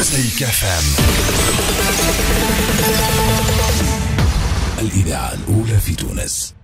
مزيكا فام، الإذاعة الأولى في تونس.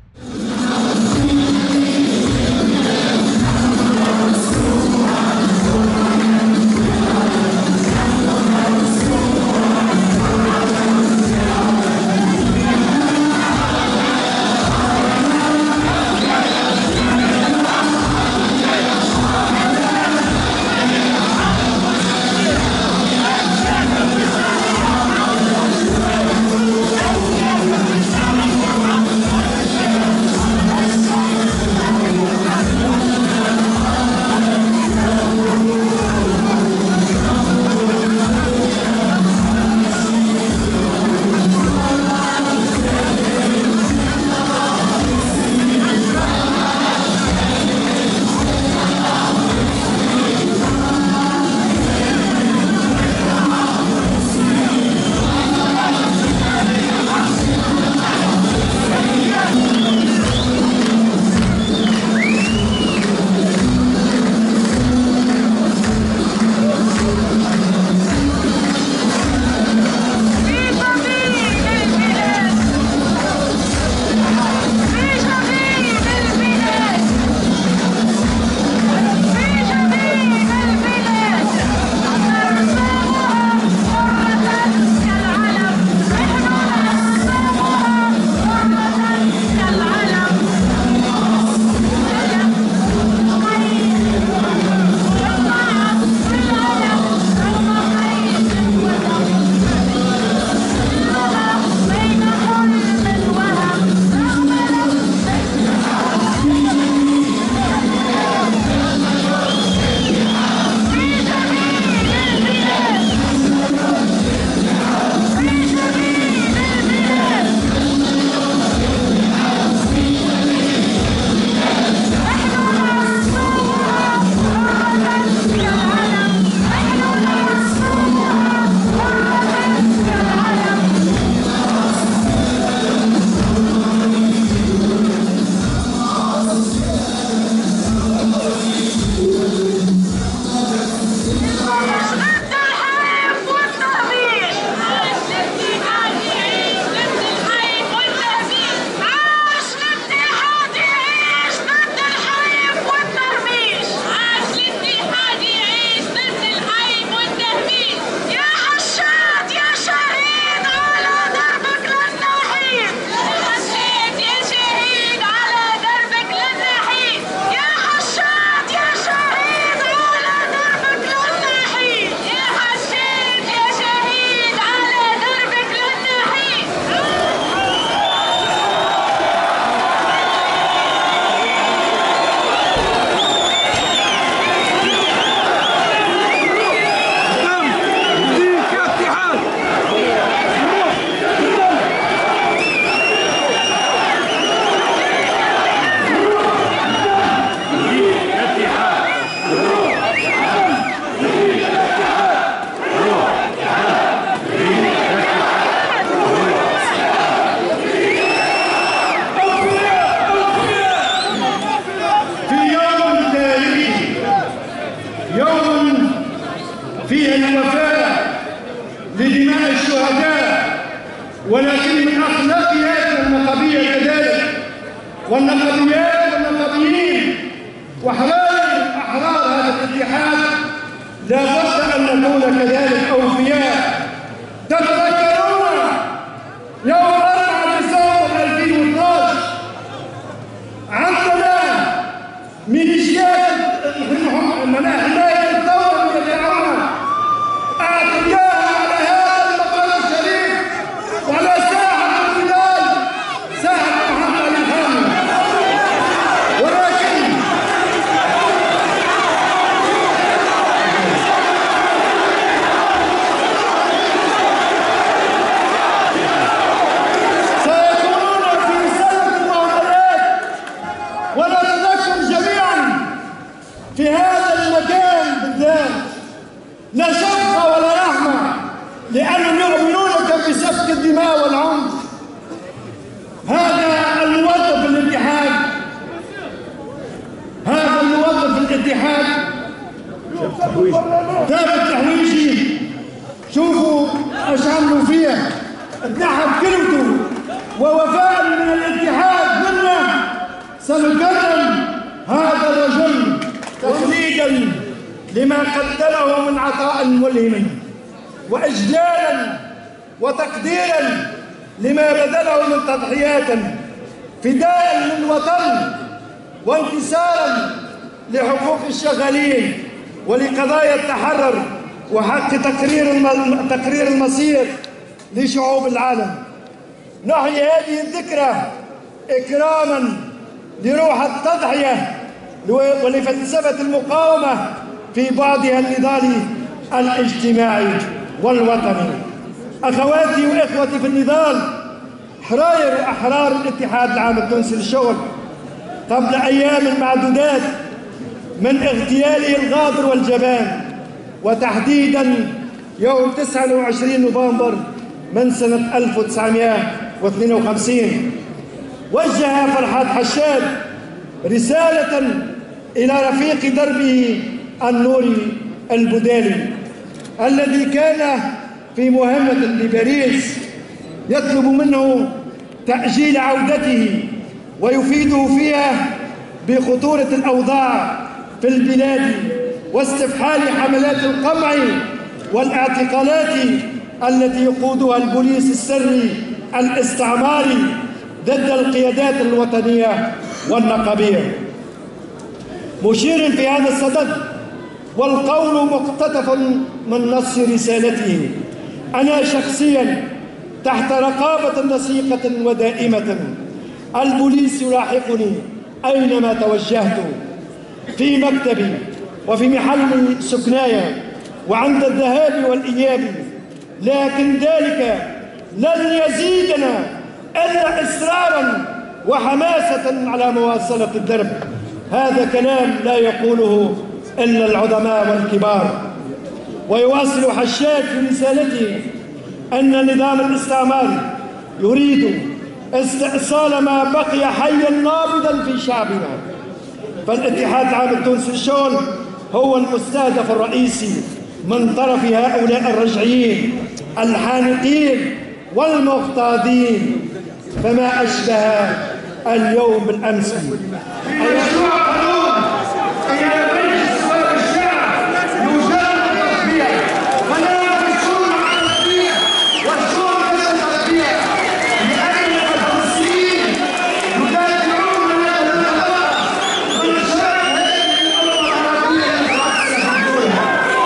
فيه الوفاء لدماء الشهداء، ولكن من أخلاقياتنا النقابية كذلك، والنقابيات والنقابيين وأحرار هذا الاتحاد لا بد أن نكون كذلك أوفياء. تتذكرون يوم 4 ديسمبر 2012 عندنا ميليشيات حماية الثورة من الفرعون أعطيناها على هذا المقام الشريف وعلى ساحة البلاد، ساحة محمد الحامي. ولكن سيكونون في سنة المعاملات، ونتذكر جميعا في هذا المكان بالذات لا شفقة ولا رحمة، لأنهم يؤمنونك بسفك الدماء والعنف. هذا الموظف الاتحاد، هذا الموظف الاتحاد ثابت التحويجي ايش عملوا فيها؟ اتنحى بكلمته ووفاء من الاتحاد منا سنكرم هذا الرجل تخليدا لما قدمه من عطاء ملهم، واجلالا وتقديرا لما بذله من تضحيات، فداء للوطن وانتصارا لحقوق الشغالين ولقضايا التحرر وحق تقرير المصير لشعوب العالم. نحيي هذه الذكرى إكراما لروح التضحية ولفلسفة المقاومة في بعضها النضالي الاجتماعي والوطني. أخواتي وإخوتي في النضال، حراير وأحرار الاتحاد العام التونسي للشغل قبل أيام معدودات من اغتياله الغادر والجبان، وتحديدا يوم 29 نوفمبر من سنة 1952، وجه فرحات حشاد رسالة إلى رفيق دربه النوري البدالي الذي كان في مهمة بباريس يطلب منه تأجيل عودته ويفيده فيها بخطورة الأوضاع في البلاد واستفحال حملات القمع والاعتقالات التي يقودها البوليس السري الاستعماري ضد القيادات الوطنية والنقابية، مشير في هذا الصدد والقول مقتطف من نص رسالته: أنا شخصيا تحت رقابة وثيقة ودائمة، البوليس يلاحقني أينما توجهت، في مكتبي وفي محل سكناي وعند الذهاب والإياب، لكن ذلك لن يزيدنا إلا إصرارا وحماسة على مواصلة الدرب. هذا كلام لا يقوله إلا العظماء والكبار. ويواصل حشاد في رسالته أن النظام الاستعماري يريد استئصال ما بقي حيا نابضا في شعبنا، فالاتحاد العام التونسي للشغل هو المستهدف الرئيسي من طرف هؤلاء الرجعيين الحانقين والمغتاظين، فما أشبه اليوم بالأمس. المشروع قانون إلى مجلس شباب الشعب يجرد التطبيق، ونرى الشؤون العربية والشؤون العربية لأن الفلسطينيين يدافعون عن الحقوق من شرع هذه الأمة العربية المتعصبة.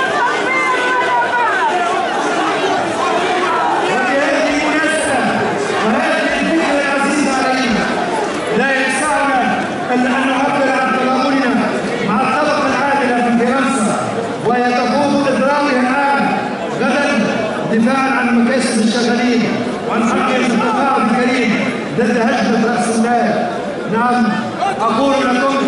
وبهذه المناسبة وهذه الذكرى العزيزة علينا لا يسعنا إلا أن نعبر عن تضامننا مع الطبقة العادلة في فرنسا، وهي تقوم بإضرابها الآن غدا دفاعا عن مكاسب الشغالين وعن حقهم في التقاعد الكريم ضد هجمة رأس المال. نعم، أقول لكم